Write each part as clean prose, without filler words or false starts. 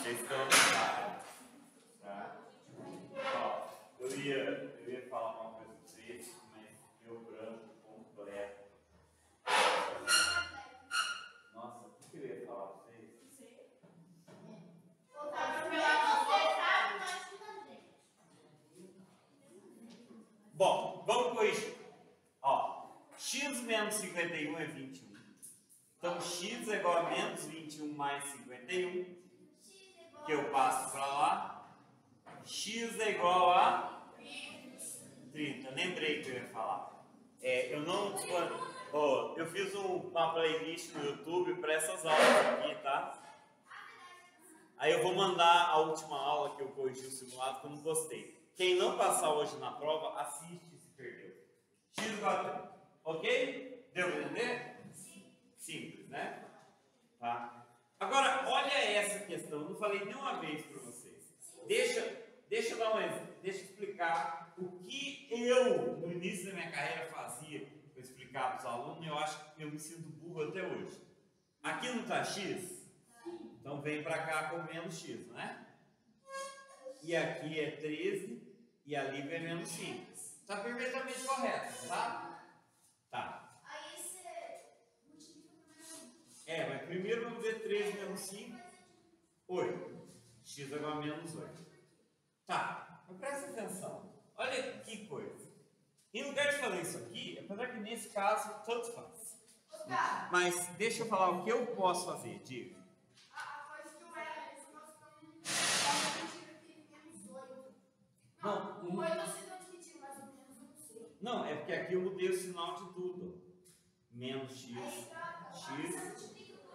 Vocês estão ligados, tá? Ó, eu ia falar uma coisa pra vocês, mas meu branco completo. Nossa, o que eu ia falar pra vocês? Bom, vamos corrigir. Ó, x menos 51 é 21. Então, x é igual a menos 21 mais 51, que eu passo para lá. X é igual a 30. Lembrei que eu ia falar. Eu não... Ó, eu fiz uma playlist no YouTube para essas aulas aqui, tá? Aí eu vou mandar a última aula que eu corrigi o simulado, que eu não postei. Quem não passar hoje na prova, assiste se perdeu. X igual a 30. Ok? Deu para entender? Simples, né? Tá? Agora, olha essa questão. Eu não falei nenhuma vez para vocês. Deixa eu dar um exemplo. Deixa eu explicar o que eu, no início da minha carreira, fazia para explicar para os alunos. Eu acho que eu me sinto burro até hoje. Aqui não está x? Então vem para cá com menos x, né? E aqui é 13 e ali vem menos 5. Está perfeitamente correto, tá? Tá. Aí você multiplica por Mas primeiro vamos ver 13 menos 5, 8. X é igual a menos 8. Tá, mas presta atenção. Olha que coisa. Em lugar de fazer isso aqui, apesar que nesse caso, tanto faz. Mas deixa eu falar o que eu posso fazer, diga. a coisa que eu era, nós estamos aqui menos 8. Não, o 8 você não dividiu mais ou menos, eu não sei. Não, é porque aqui eu mudei o sinal de tudo. Menos x, x.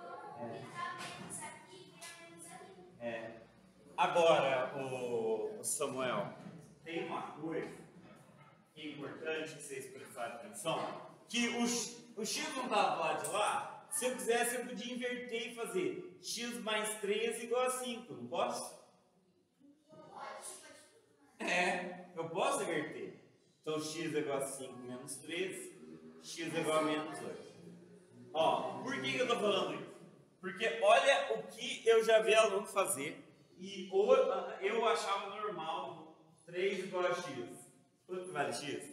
Agora, o Samuel, tem uma coisa que é importante que vocês prestarem atenção, que o x não estava do lado de lá. Se eu quisesse, eu podia inverter e fazer x mais 13 igual a 5, não posso? Eu posso inverter. Então, x é igual a 5 menos 13, x é igual a menos 8. Ó, por que eu estou falando isso? Porque olha o que eu já vi aluno fazer e eu achava normal 3 igual a x. Quanto que vale x?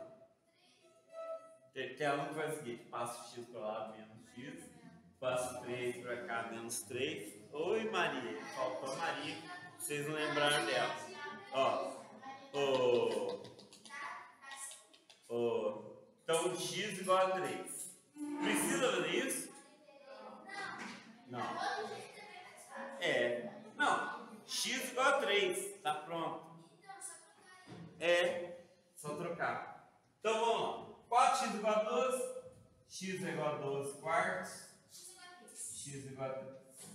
Tem aluno que faz o seguinte, passa o x para lá, menos x, passa 3 para cá, menos 3. Oi Maria, faltou a Maria, vocês não lembraram dela. Então x igual a 3. Precisa fazer isso? Não. Não. X igual a 3. Tá pronto. Só trocar. Então vamos lá. 4x igual a 12. X é igual a 12 quartos. X igual a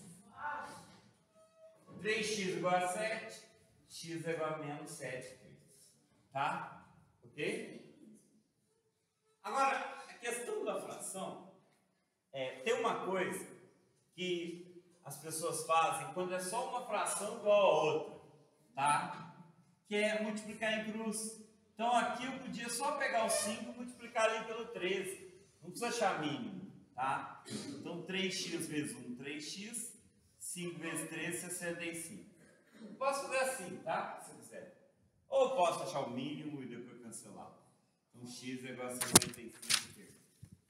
3. 3x igual a 7. X é igual a menos 7 terços. Tá? Ok? Agora, a questão da fração tem uma coisa que as pessoas fazem quando é só uma fração igual a outra, tá? Que é multiplicar em cruz. Então aqui eu podia só pegar o 5 e multiplicar ali pelo 13. Não precisa achar mínimo, tá? Então 3x vezes 1, 3x. 5 vezes 13, 65. Posso fazer assim, tá? Se quiser. Ou posso achar o mínimo e depois cancelar. Então x é igual a 65 terços.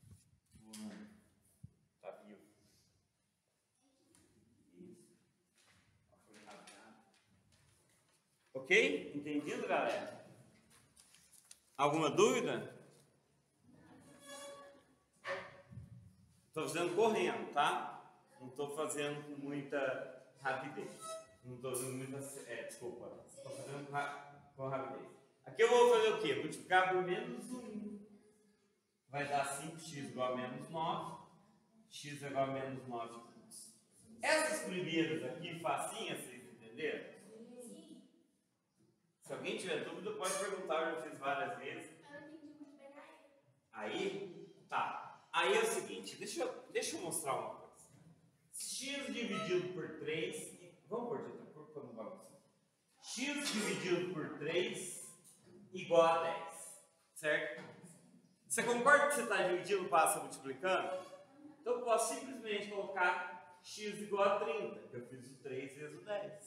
Tá vivo. Isso. Ok? Entendido, galera? Alguma dúvida? Estou fazendo correndo, tá? Não estou fazendo com muita rapidez. Não estou fazendo muita... desculpa. Estou fazendo com rapidez. Aqui eu vou fazer o quê? Multiplicar por menos 1. Vai dar 5x igual a menos 9. X é igual a menos 9 quintos. Essas primeiras aqui, facinhas, vocês entenderam? Sim. Se alguém tiver dúvida, pode perguntar. Eu já fiz várias vezes. Eu não entendi muito bem Aí, tá. Aí é o seguinte, deixa eu mostrar uma coisa. X dividido por 3... Vamos por direita, por não bagunçar. X dividido por 3 igual a 10. Certo? Você concorda que você está dividindo, passa multiplicando? Então eu posso simplesmente colocar x igual a 30, que eu fiz o 3 vezes o 10.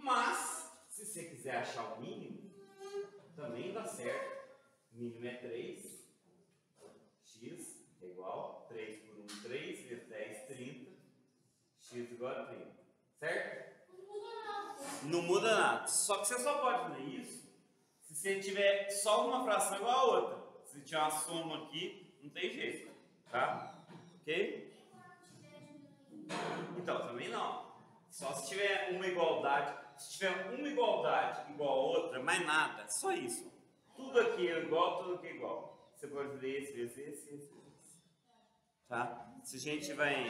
Mas, se você quiser achar o mínimo, também dá certo. O mínimo é 3. X é igual 3 por 1, 3 vezes 10, 30. X igual a 30. Certo? Não muda nada. Só que você só pode fazer isso se você tiver só uma fração igual a outra. Se tiver uma soma aqui, não tem jeito. Tá? Ok? Então, também não. Só se tiver uma igualdade. Se tiver uma igualdade igual a outra, mais nada. Só isso. Tudo aqui é igual, tudo aqui é igual. Você pode fazer esse, esse. Tá? Se a gente vai...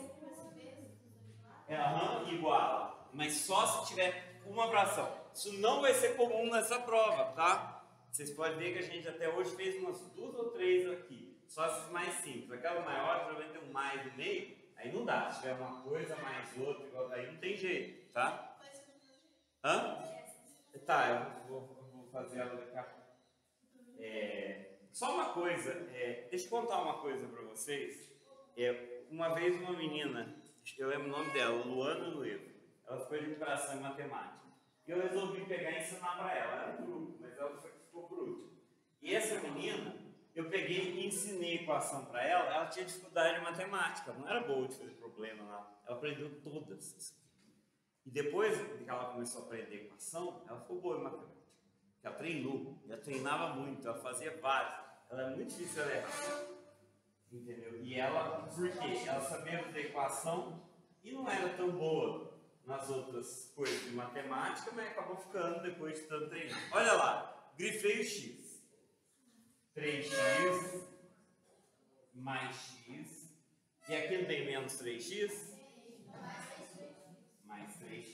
iguala. Mas só se tiver uma fração. Isso não vai ser comum nessa prova, tá? Vocês podem ver que a gente até hoje fez umas 2 ou 3 aqui. Só essas mais simples. Aquela maior, geralmente tem um mais no meio. Aí não dá. Se tiver uma coisa mais outra, igual, aí não tem jeito, tá? Tá, eu vou fazer ela daqui a pouco. Só uma coisa, deixa eu contar uma coisa pra vocês. Uma vez uma menina, eu lembro o nome dela, Luana Luevo, ela ficou de recuperação em matemática. E eu resolvi pegar e ensinar pra ela. Era um grupo, mas ela ficou por último. E essa menina, eu peguei e ensinei equação pra ela. Ela tinha dificuldade em matemática, não era boa de fazer problema lá. Ela aprendeu todas. E depois que ela começou a aprender equação, ela ficou boa em matemática. Ela treinou, ela treinava muito, ela fazia várias. Ela é muito difícil ela errar. Entendeu? E ela, por quê? Ela sabia fazer equação e não era tão boa nas outras coisas de matemática, mas acabou ficando depois de tanto treinar. Olha lá, grifei o x. 3x mais x. E aqui não tem menos 3x? Mais 3x.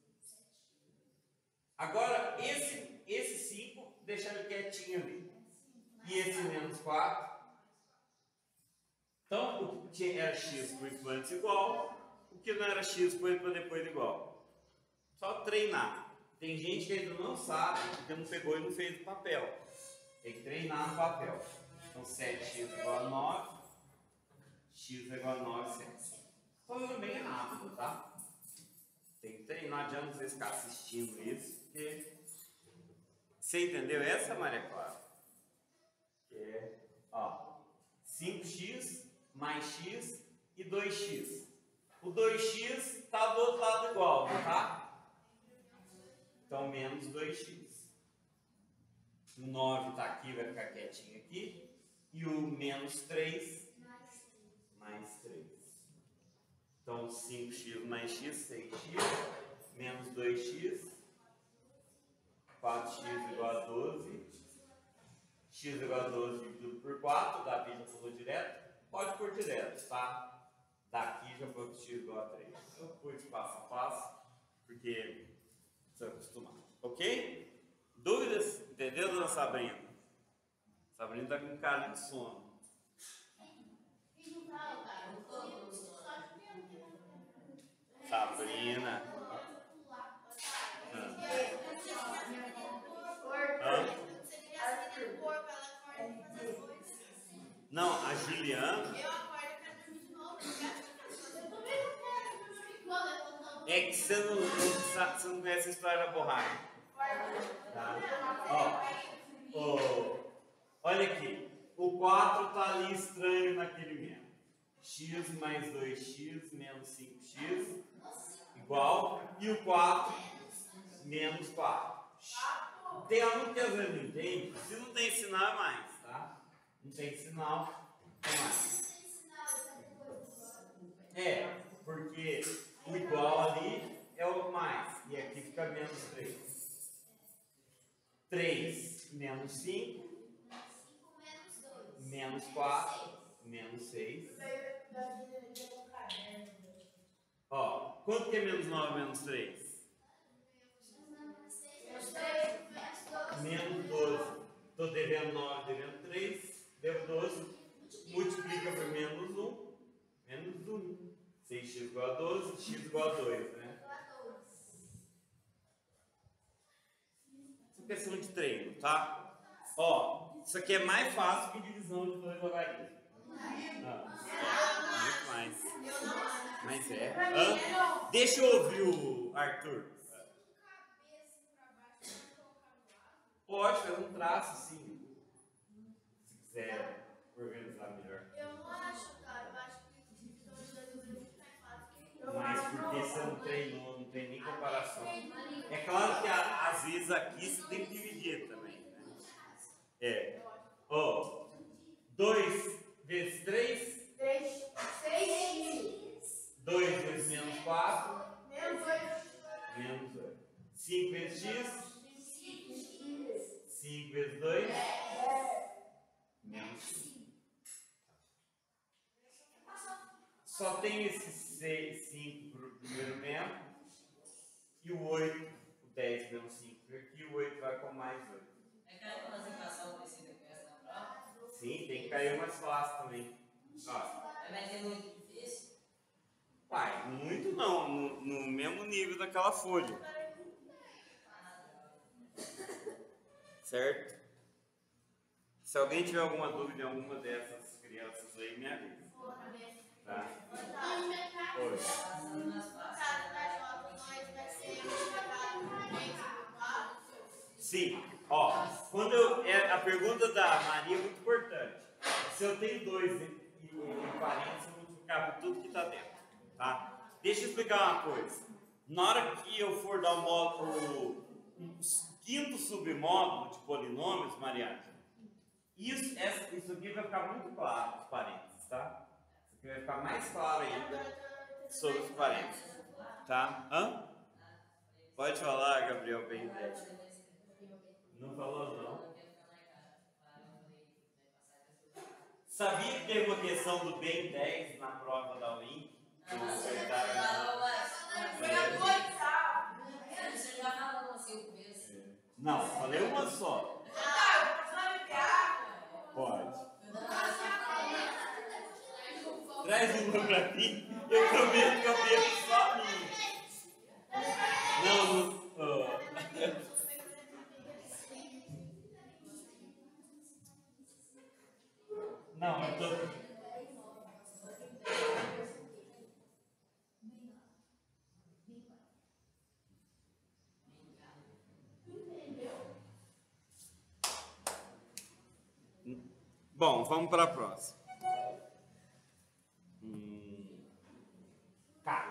Agora, esse 5, deixa ele quietinho ali. E esse menos 4. Então, o que era x por antes igual, o que não era x foi para depois igual. Só treinar. Tem gente que ainda não sabe, porque não pegou e não fez o papel. Tem que treinar no papel. Então, 7x igual a 9, x igual a 9, 7. Estou fazendo bem rápido, tá? Tem que treinar, não adianta vocês ficar assistindo isso, porque... Você entendeu essa, Maria Clara? Que ó, 5x mais x e 2x. O 2x está do outro lado igual, não tá? Então, menos 2x. O 9 está aqui, vai ficar quietinho aqui. E o menos 3, mais 3. Então, 5x mais x, 6x. Menos 2x. 4x igual a 12. X igual a 12 dividido por 4. Davi já falou direto. Pode pôr direto, tá? Daqui já foi x igual a 3. Eu pus passo a passo, porque precisa acostumar. Ok? Dúvidas? Entendeu, dona Sabrina? Sabrina está com cara de sono. Sabrina. Não, a Juliana. É que você não conhece a história da borracha. Tá? Ó, olha aqui. O 4 está ali estranho naquele mesmo. X mais 2x menos 5x igual. E o 4 menos 4. Tem aluno que às vezes não entende. Se não tem sinal é mais, tá? Não tem sinal é mais. Porque o igual ali é o mais. E aqui fica menos 3. 3 menos 5. Menos 4. Menos 6. Ó, quanto que é menos 9 menos 3? Menos 12. Estou devendo 9, devendo 3. Devo 12. Multiplica por menos 1. Menos 1. 6x igual a 12. X igual a 2, né? Isso é questão de treino, tá? Ó, isso aqui é mais fácil que divisão de 2 logaritmos. Muito mais. Mas Deixa eu ouvir o Arthur. Pode fazer um traço, sim. Se quiser organizar melhor. Eu não acho, cara. Eu acho que divisão de 2 é muito mais fácil que isso. Mas porque você não treinou, não tem nem comparação. É claro que às vezes aqui você tem que dividir também. Né? É. Ó, 2 vezes 3. 6x. 2 vezes menos 4. Menos 8. Menos 8. 5 vezes x. 5 vezes 2. Menos 5. Só tem esse 5 para o primeiro membro. E o 8, o 10 menos 5 aqui, o 8 vai com mais 8. É caiu umas equações parecidas com essa na prova? Sim, tem que cair mais fácil também. Ó. Vai ter muito difícil? Pai, muito não, no mesmo nível daquela folha. Certo? Se alguém tiver alguma dúvida em alguma dessas crianças aí, me avisa. Tá? Oi. Sim. Ó, a pergunta da Maria é muito importante. Se eu tenho 2 em parênteses, eu vou multiplicar por tudo que está dentro. Tá? Deixa eu explicar uma coisa. Na hora que eu for dar o quinto submódulo de polinômios, Mariana, isso aqui vai ficar muito claro, os parênteses, tá? Isso aqui vai ficar mais claro ainda sobre os parênteses. Tá? Hã? Pode falar, Gabriel, bem 10. Não falou, não. Sabia que teve uma questão do bem 10 na prova da UIN? Você já falou assim o começo. Não, falei uma só. Pode. Traz uma pra mim. Eu prometo que eu bebo só a minha. Não. Não, eu tô. Bom, vamos para a próxima. Cá.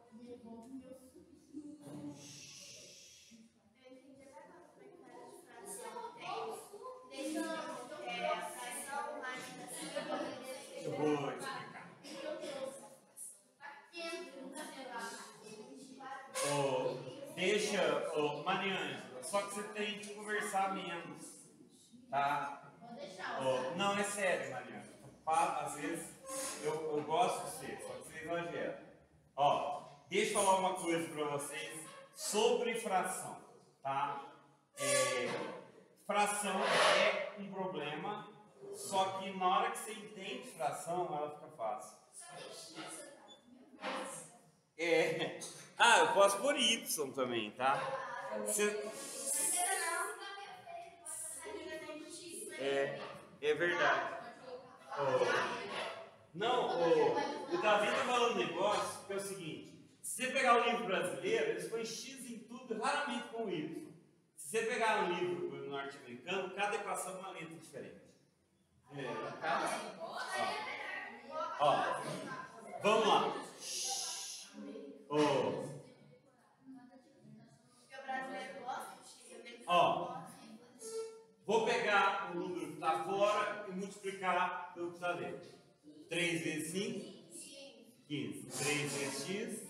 Eu vou explicar. Mariângela, só que você tem que conversar menos, tá? Não, é sério, Mariana. Às vezes eu gosto de você, só que você exagera. Deixa eu falar uma coisa para vocês sobre fração, tá? Fração é um problema, só que na hora que você entende fração, ela fica fácil. Eu posso pôr Y também, tá? É verdade. O Davi está falando um negócio que é o seguinte: se você pegar o livro brasileiro, eles põem X em tudo, raramente com Y. Se você pegar um livro norte-americano, cada equação é uma letra diferente. Vamos lá. Vou pegar o número que está fora e multiplicar pelo que está dentro. 3 vezes 5, 15. 3 vezes x,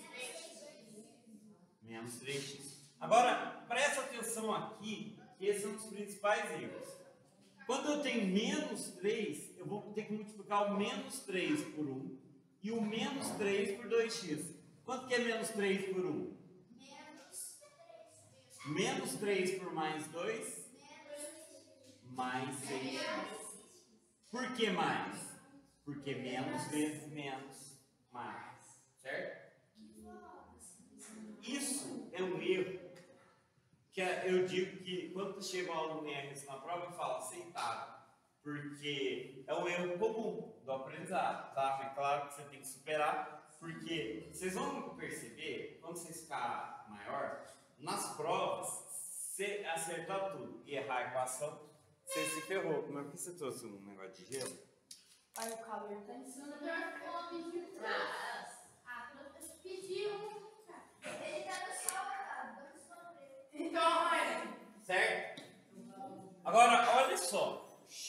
menos 3x. Agora, presta atenção aqui, que esses são os principais erros. Quando eu tenho menos 3, eu vou ter que multiplicar o menos 3 por 1 e o menos 3 por 2x. Quanto que é menos 3 por 1? Menos 3 por mais 2? Mais 6x. Por que mais? Porque menos vezes menos, mais. Certo? Isso é um erro que eu digo que quando chega um aluno em RS na prova, eu falo aceitável. Porque é um erro comum do aprendizado, tá? É claro que você tem que superar, porque vocês vão perceber, quando vocês ficarem maior, nas provas, você acertar tudo e errar a equação, você se ferrou. Mas por que você trouxe um negócio de gelo? Aí o calor tá em cima. Pediu. Ele tá no sol, cara. Então, Certo? Agora, olha só.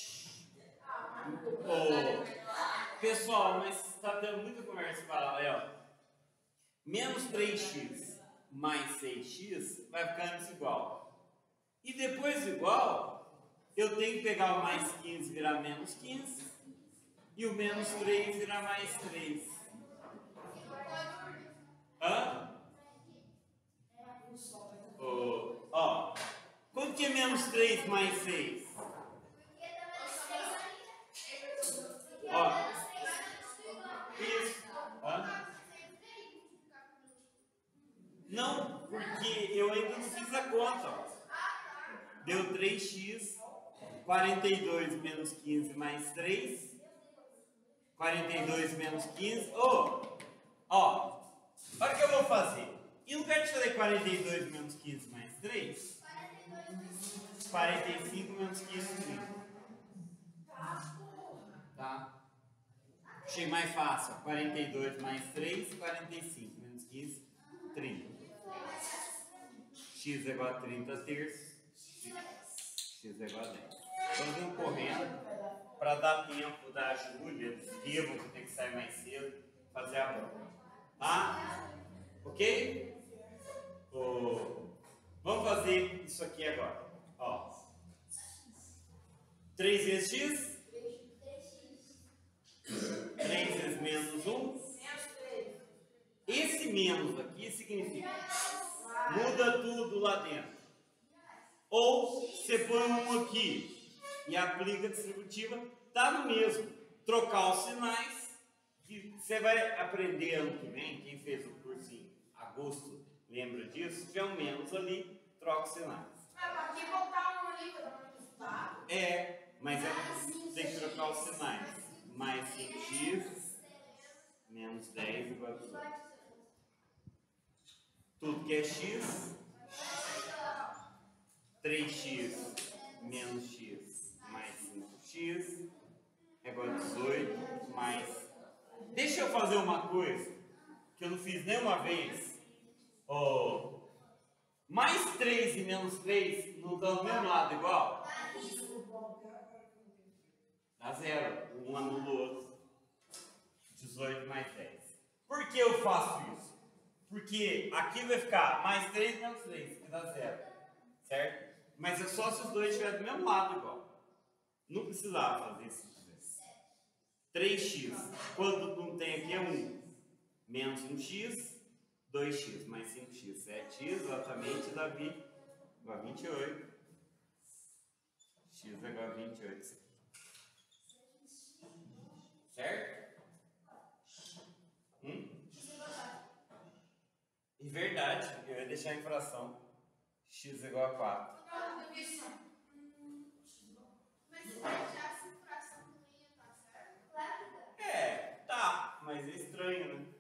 Pessoal, mas está tendo muita conversa paralela. Menos 3x mais 6x vai ficar antes igual. E depois igual, eu tenho que pegar o mais 15 virar menos 15 e o menos 3 virar mais 3. Hã? Ó, quanto que é menos 3 mais 6? Ó, isso. Hã? Não, porque eu ainda não fiz a conta. Ó. Deu 3x, 42 menos 15 mais 3. 42 menos 15. Ó, olha o que eu vou fazer. E no lugar de fazer 42 menos 15 mais 3, 45 menos 15, 30. Tá? Achei mais fácil. 42 mais 3, 45 menos 15, 30. X é igual a 30 terços. X é igual a 10. Então vamos correndo para dar tempo da Júlia, do Estevam, que tem que sair mais cedo, fazer a prova. Tá? Ok? Vamos fazer isso aqui agora. Ó. 3 vezes x? 3 vezes menos 1? Esse menos aqui significa muda tudo lá dentro. Ou você põe um aqui e aplica a distributiva, tá no mesmo. Trocar os sinais, que você vai aprender ano que vem, quem fez o curso em agosto, lembra disso? Se tiver um menos ali, troca os sinais. Aqui botar um livro para mas tem que trocar os sinais. Mais 5x, menos 10 igual a 2. Tudo que é x, 3x menos x mais 5x é igual a 18 mais... Deixa eu fazer uma coisa que eu não fiz nenhuma vez. Mais 3 e menos 3 não estão do mesmo lado igual? Dá 0. Um anula o outro. 18 mais 10. Por que eu faço isso? Porque aqui vai ficar mais 3 menos 3, que dá 0. Certo? Mas é só se os dois estiverem do mesmo lado igual. Não precisava fazer isso. 3x, quando não tem aqui é 1. Menos 1x, 2x mais 5x, 7x, exatamente, Davi, igual a 28. X é igual a 28. Certo? E verdade, eu ia deixar em fração. X é igual a 4. Tá, mas é estranho, né?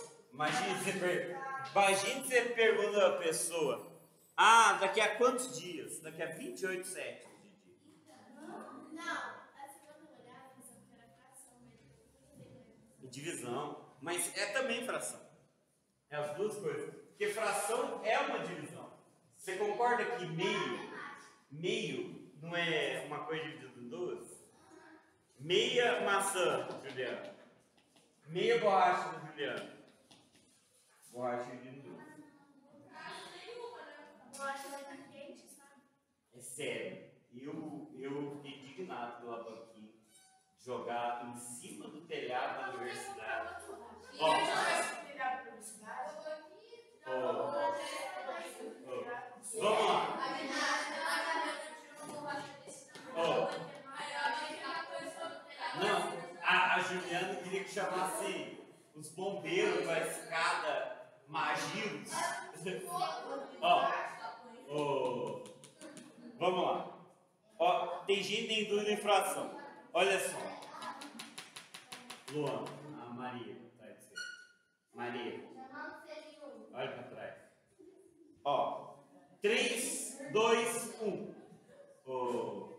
Imagine você pergunta a pessoa: daqui a quantos dias? Daqui a 28 sétimos de dia. E divisão, mas é também fração. É as duas coisas. Porque fração é uma divisão. Você concorda que meio não é uma coisa dividida em duas? Meia maçã, Juliana. Meia borracha do Juliano. Borracha de duas. É sério. Eu fiquei indignado pela banquinha de jogar em cima do telhado da universidade. Vamos lá. Não, a Juliana queria que chamasse os bombeiros para a escada Magiros. Vamos lá. Tem gente que tem dúvida em fração. Olha só. Luan, a Maria, atrás de você. Maria, olha para trás. 3 2, 1. Ô,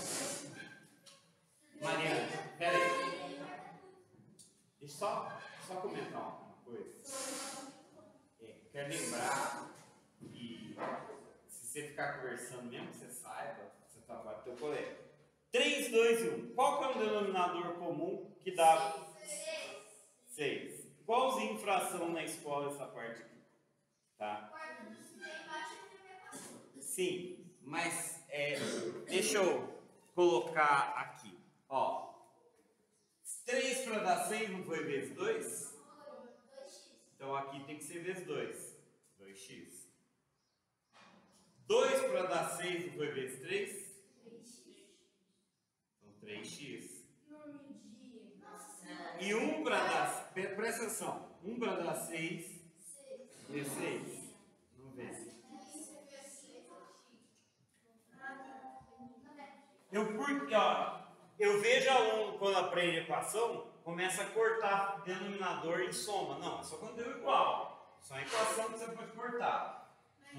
Mariana, pera aí. Deixa eu só comentar uma coisa. Quer lembrar que se você ficar conversando, mesmo que você saiba, você está com o teu colega. 3, 2 e 1. Qual que é o denominador comum que dá 6? Igualzinho fração na escola essa parte aqui. Tá? Sim, mas deixa eu colocar aqui. Ó, 3 para dar 6 não foi vezes 2? Então aqui tem que ser vezes 2. 2x. 2 para dar 6 não foi vezes 3? 3x. E 1 para dar... Presta atenção. 1 para dar 6. Vezes 6. Não vê. Eu vejo aluno quando aprende equação, começa a cortar denominador em soma. Não, é só quando deu igual. Só a equação que você pode cortar.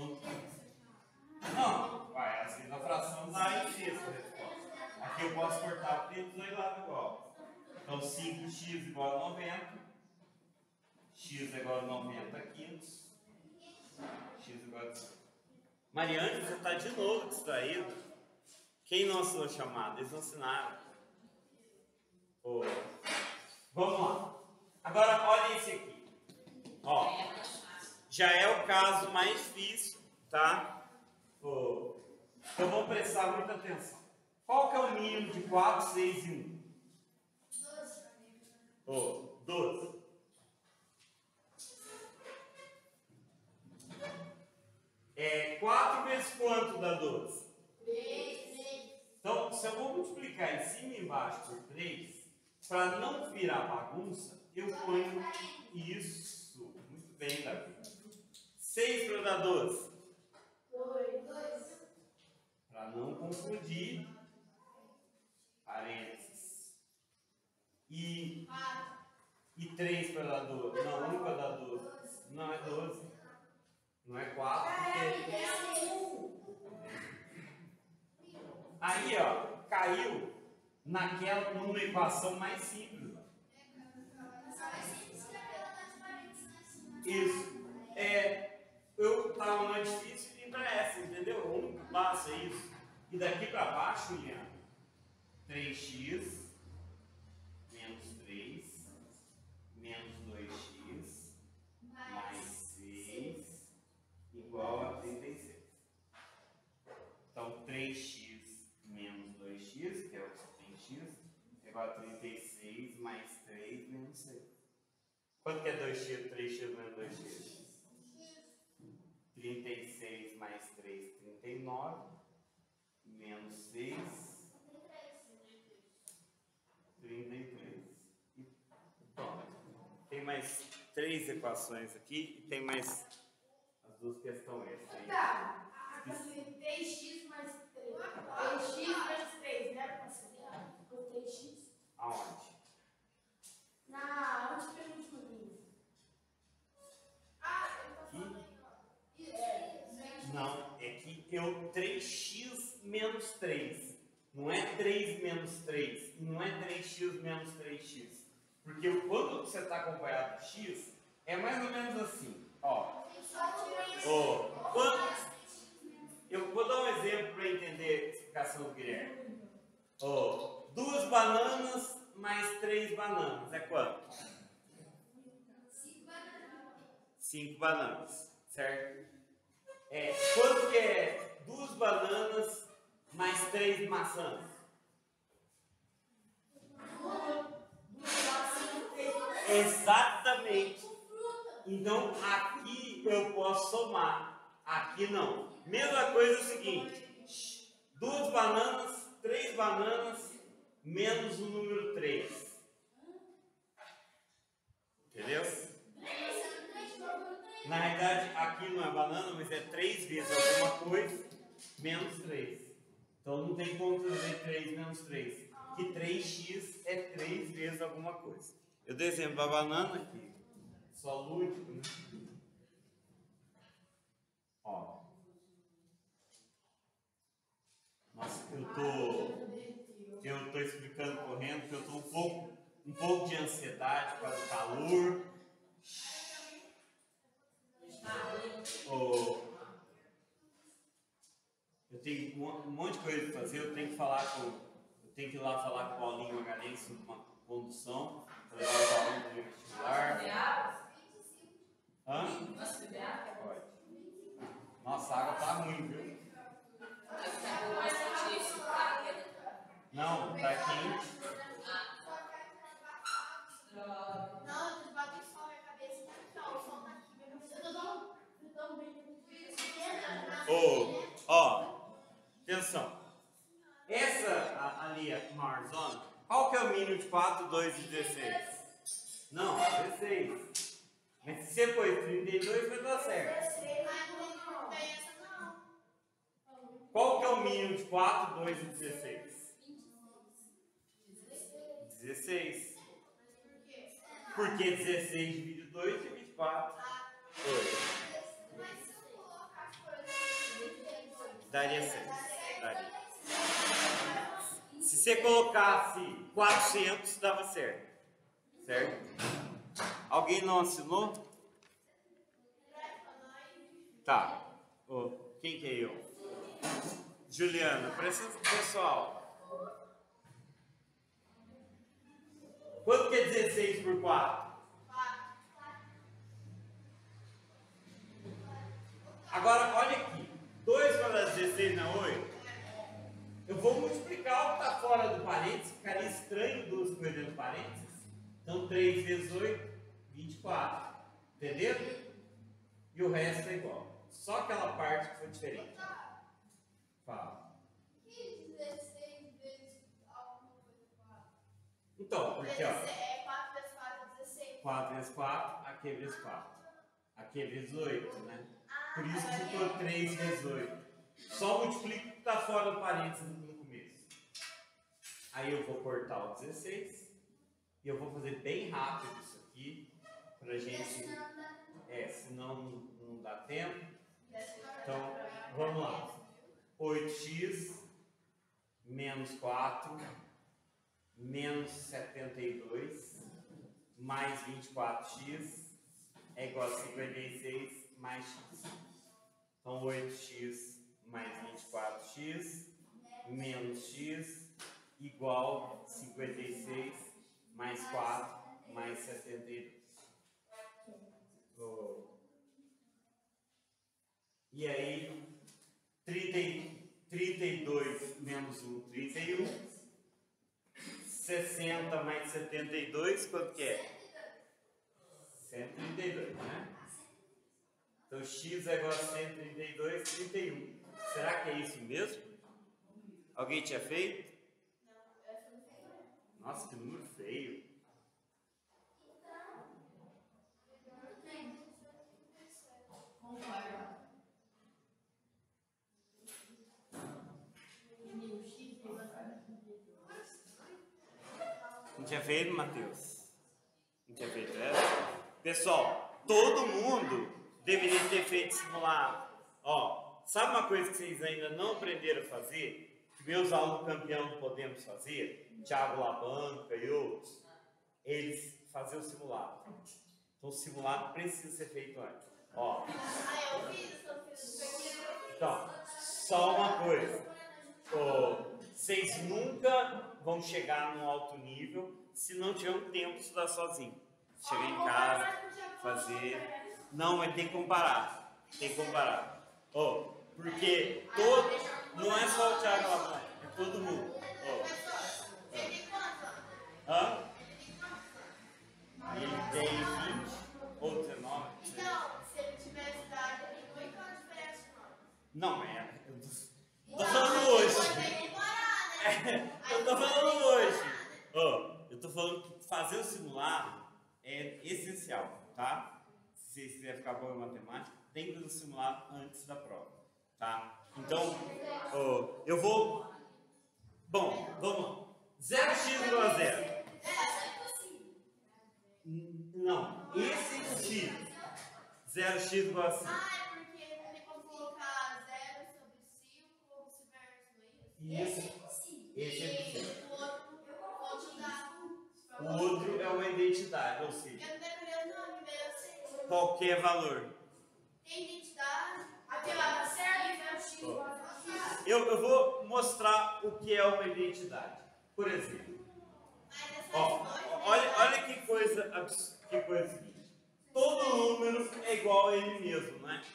Não, vai, assim, a fração dá em sexta resposta. Aqui eu posso cortar porque os dois lados igual. Então 5x igual a 90. X igual a 90 quintos. X igual a... Mariane, você está de novo distraído. Quem não assinou a chamada? Eles não ensinaram. Oh. Vamos lá. Agora, olha esse aqui. Ó, já é o caso mais difícil, tá? Oh. Então, vamos prestar muita atenção. Qual que é o mínimo de 4, 6 e 1? 12. É 4 vezes quanto dá 12? 3. Então, se eu vou multiplicar em cima e embaixo por 3, para não virar bagunça, eu ponho isso. Muito bem, Davi. 6 para dar 12. 2. Para não confundir, parênteses. E 3 para dar 12. Não, 1 para dar 12. Não é 12. Não é 4. Aí, ó, caiu numa equação mais simples. Isso. Eu estava mais difícil e vim para essa, entendeu? O único passo é isso. E daqui para baixo, Juliana, 3x menos 3 menos 2x mais 6 igual a 36. Então, 3x menos 2x, que é o que tem x, é igual a 36 mais 3 menos 6. Quanto que é 2x, 3x menos 2x? 36 mais 3, 39, menos 6, 33. E pronto. Tem mais 3 equações aqui e tem mais as duas questões extras. Tá. 3x mais 3. 3x mais 3, né? Por 3x. Aonde? Na antepenúltima linha. Ele tá falando aí, ó. Não, é que 3x menos 3. Não é 3 menos 3. E não é 3x menos 3x. Porque quando você está acompanhado de x, é mais ou menos assim. Ó. Eu vou dar um exemplo para entender a explicação do Guilherme. 2 bananas mais 3 bananas. É quanto? 5 bananas. Certo? Quanto que é 2 bananas mais 3 maçãs? Exatamente. Então aqui eu posso somar, aqui não. Mesma coisa é o seguinte: 2 bananas, 3 bananas, menos o número 3. Entendeu? Na realidade, aqui não é banana, mas é 3 vezes alguma coisa, menos 3. Então não tem como fazer 3 menos 3. Que 3x é 3 vezes alguma coisa. Eu dei exemplo da banana aqui. Só lúdico, né? Ó. tô explicando correndo que eu tô um pouco de ansiedade por causa do calor. Eu tenho um monte de coisa para fazer, eu tenho que ir lá falar com o Paulinho Magalhães sobre uma condução, para levar os alunos do vestibular. Hã? Pode. Nossa, a água tá ruim, viu? Não, tá quente. Não, eles batem só na cabeça, não, o sol tá aqui, eu tô bem. Ó, atenção. Essa ali, a Marzona, qual que é o mínimo de 4, 2 e 16? Não, 16. Mas se você pôr 32, vai dar certo. Qual que é o mínimo de 4, 2 e 16? 16. Porque 16 divide 2 divide 4. 2. Daria 6. Daria. Se você colocasse 400, dava certo. Certo? Alguém não assinou? Tá. Quem que é eu? Juliana, presta atenção, pessoal. Quanto que é 16 por 4? Agora, olha aqui. 2 para 16 não é 8? Eu vou multiplicar o que está fora do parênteses. Ficaria estranho duas coisas dentro do parênteses. Então, 3 vezes 8, 24. Entenderam? E o resto é igual. Só aquela parte que foi diferente. Fala. Que 16 vezes alguma coisa 4? Então, porque ó. É 4 vezes 4 é 16. 4 vezes 4, aqui é vezes 4. Aqui é vezes 8, né? Por isso que ficou 3 vezes 8. Só multiplica o que está fora do parênteses no começo. Aí eu vou cortar o 16. E eu vou fazer bem rápido isso aqui. Pra gente. Senão não dá tempo. Então, vamos lá. 8x menos 4 menos 72 mais 24x é igual a 56 mais x. Então, 8x mais 24x menos x igual a 56 mais 4 mais 72. E aí, 32 menos 1, 31. 60 mais 72, quanto que é? 132, né? Então, x é igual a 132, 31. Será que é isso mesmo? Alguém tinha feito? Nossa, que número feio. Não tinha feito, Matheus? Não tinha feito essa? Pessoal, todo mundo deveria ter feito simulado. Ó, sabe uma coisa que vocês ainda não aprenderam a fazer? Que meus alunos campeão Podemos fazer? Thiago Labanca e outros. Eles faziam o simulado. Então o simulado precisa ser feito antes. Ó. Então, só uma coisa. Vocês nunca vão chegar num alto nível se não tiver um tempo de estudar sozinho. Chegar em casa, fazer. Não, mas tem que comparar. Tem que comparar. Porque não é só o Thiago Labanca, é todo mundo. Ele tem 20 ou 19. Então, se ele tivesse idade, ele não ia ter diferença, não. Não, é. Eu tô falando hoje. Eu tô falando hoje. Eu tô falando que fazer o simulado é essencial, tá? Se vocês quiserem ficar bom em matemática, tem que fazer o simulado antes da prova, tá? Então, eu vou. Bom, vamos lá. 0x igual a 0. Não, esse é impossível. 0x igual a 5. É porque tem como colocar 0 sobre 5 ou vice-versa, não é isso? Isso. identidade, ou seja, Eu não dependendo do nome, eu sei. qualquer valor. Tem identidade. Aquela da série, né? O X igual a X. Eu vou mostrar o que é uma identidade. Por exemplo, Mas essa ó, olha que coisa seguinte. Todo número é igual a ele mesmo, não é?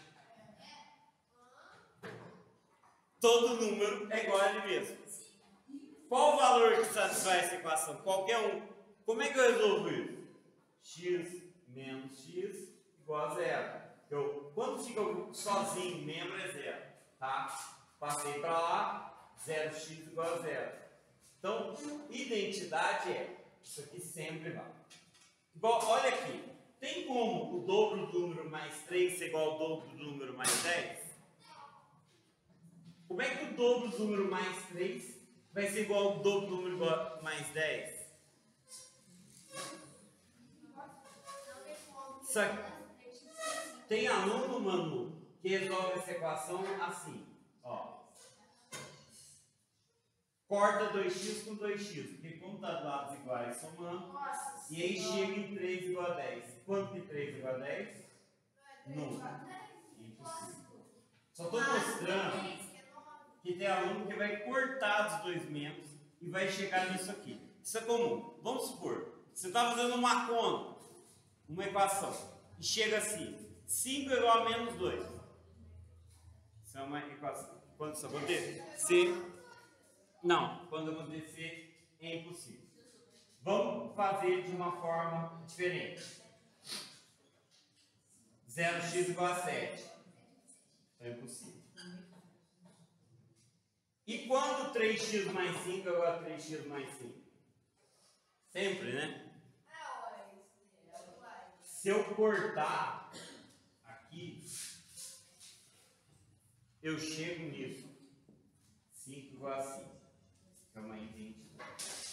Todo número é igual a ele mesmo. Qual o valor que satisfaz essa equação? Qualquer um. Como é que eu resolvo isso? X menos x igual a zero. Quando fica sozinho, membro é zero. Tá? Passei para lá, 0x igual a zero. Então, identidade é isso aqui sempre vai. Igual, olha aqui. Tem como o dobro do número mais 3 ser igual ao dobro do número mais 10? Como é que o dobro do número mais 3 vai ser igual ao dobro do número mais 10? Isso aqui. Tem aluno, Manu, que resolve essa equação assim. Ó. Corta 2x com 2x, porque como está do lados iguais somando, e aí chega em 3 igual a 10. Quanto que 3 igual a 10? Nunca. Impossível. Só estou mostrando que tem aluno que vai cortar dos dois membros e vai chegar nisso aqui. Isso é comum. Vamos supor, você está fazendo uma conta, uma equação, e chega assim, 5 é igual a menos 2. Isso é uma equação. Quando isso acontecer? Não, quando acontecer é impossível. Vamos fazer de uma forma diferente. 0x igual a 7. É impossível. E quando 3x mais 5 é igual a 3x mais 5? Sempre, né? Se eu cortar aqui, eu chego nisso. 5 igual a 5. É uma identidade.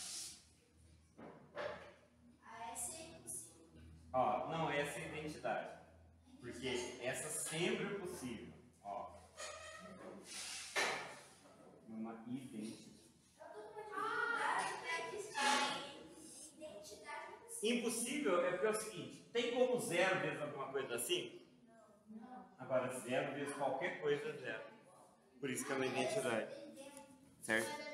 Essa é impossível. Ó, não, essa é a identidade. Porque essa sempre é possível. Ó. Uma identidade. Impossível é porque é o seguinte: tem como 0 vezes alguma coisa assim? Não. Agora 0 vezes qualquer coisa é 0. Por isso que é uma identidade. Certo?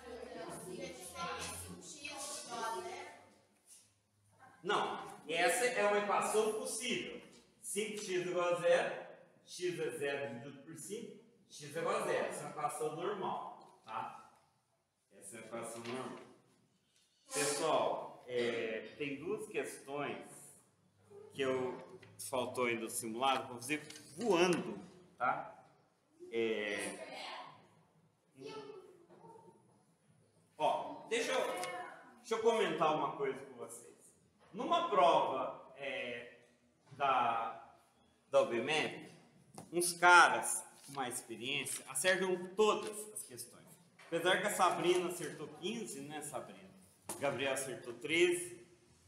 Não, essa é uma equação possível. 5x igual a 0, x é 0 dividido por 5, x é igual a 0. Essa é uma equação normal, tá? Essa é uma equação normal. Pessoal, tem duas questões que faltou ainda no simulado, vou fazer voando, tá? Ó, deixa eu comentar uma coisa com vocês. Numa prova da UBMEP, uns caras com mais experiência acertam todas as questões. Apesar que a Sabrina acertou 15, né, Sabrina? O Gabriel acertou 13.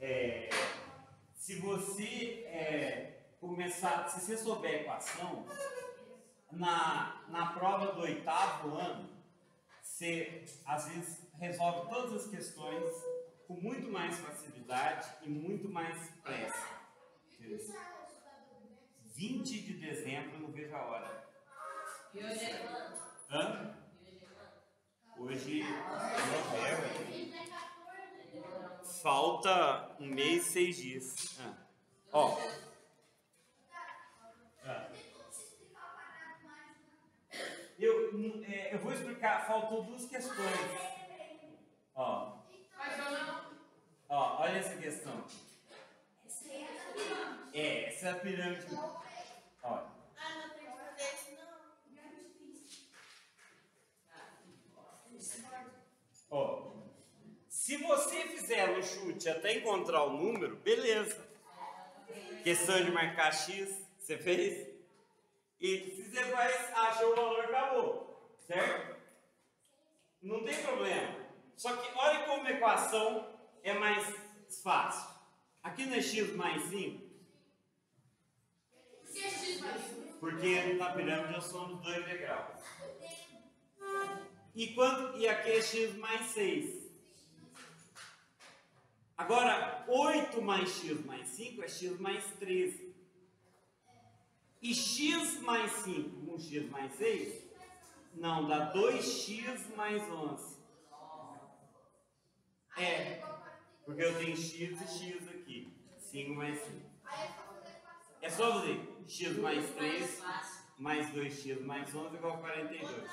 Se você se você souber a equação, na prova do 8º ano, você às vezes resolve todas as questões com muito mais facilidade e muito mais pressa. 20 de dezembro, eu não vejo a hora. E hoje é quando? Hã? Hoje é novembro. Falta 1 mês e 6 dias. Ó. Eu vou explicar, faltou duas questões. Ó. Ó, olha essa questão. Essa é a pirâmide. Olha. Não tem que fazer isso, não. Ó. Se você fizer no chute até encontrar o número, beleza. Questão de marcar X, você fez? E se você achou o valor, acabou. Certo? Não tem problema. Só que olha como a equação é mais fácil. Aqui não é x mais 5? Se é x mais 5? Porque na pirâmide eu sou dos 2 degraus. E aqui é x mais 6. Agora, 8 mais x mais 5 é x mais 13. E x mais 5 com x mais 6, não, dá 2x mais 11. É, porque eu tenho x e x aqui. 5 mais 5. É só fazer x mais 3 mais 2x mais 11 igual a 42.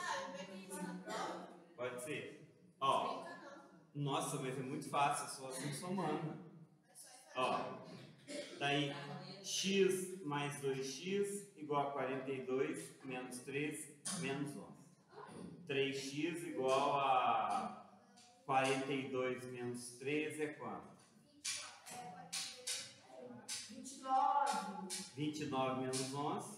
Pode ser. Ó. Nossa, mas é muito fácil, é só assim somando. Ó. Daí, x mais 2x igual a 42 menos 13 menos 11. 3x igual a 42 menos 13 é quanto? 29 menos 11.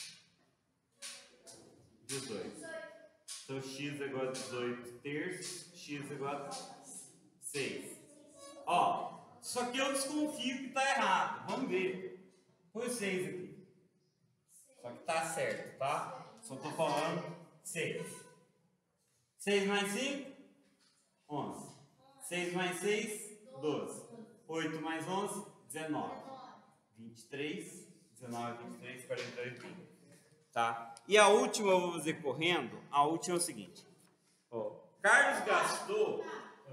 18. Então x é igual a 18 terços, x é igual a 6. Ó, só que eu desconfio que está errado. Vamos ver. Põe 6 aqui. Só que está certo, tá? Só estou falando 6. 6 mais 5? 11. 6 mais 6? 12. 8 mais 11? 19. 23. 19, 23, 48, 20. Tá? E a última eu vou fazer correndo. A última é o seguinte. Ó, Carlos gastou...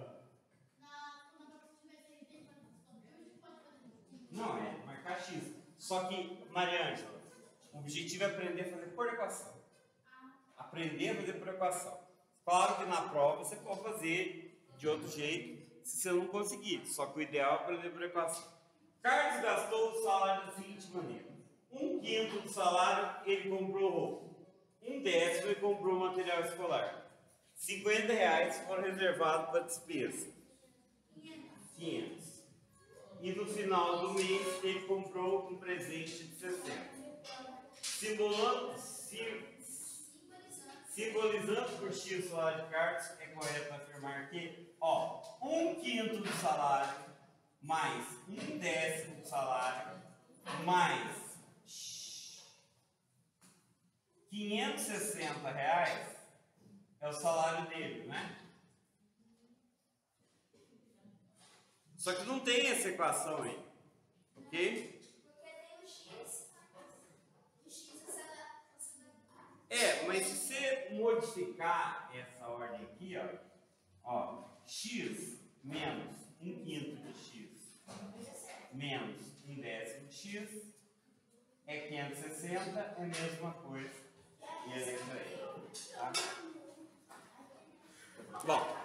Não, é marcar X. Só que, Mariângela, o objetivo é aprender a fazer por equação. Aprender a fazer por equação. Claro que na prova você pode fazer de outro jeito, se você não conseguir. Só que o ideal é aprender por equação. Carlos gastou o salário da seguinte maneira. 1/5 do salário ele comprou roupa. 1/10 ele comprou material escolar. R$50 foram reservados para despesa. 500. E no final do mês ele comprou um presente de 60. Simbolizando por X o salário de Carlos, é correto afirmar que, ó, 1/5 do salário mais 1/10 do salário mais R$560 é o salário dele, né? Só que não tem essa equação aí, ok? Porque tem o X. O X Mas se você modificar essa ordem aqui, ó, x menos 1/5 de x menos 1/10 de x é 560, é a mesma coisa. E é isso aí. Tá? Bom.